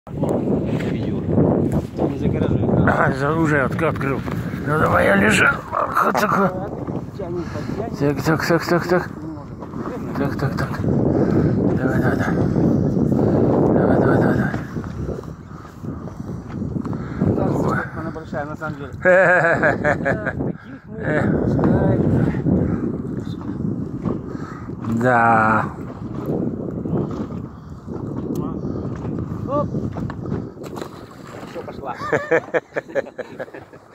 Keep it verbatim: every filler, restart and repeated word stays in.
Видео. Не загораживай. А, уже открыл. Ну давай я лежу. Так, так, так, так, так. Так, так, так. Давай, давай, давай. Давай, давай, давай, давай. Она большая, на самом деле. Да. Оп. Все, пошла.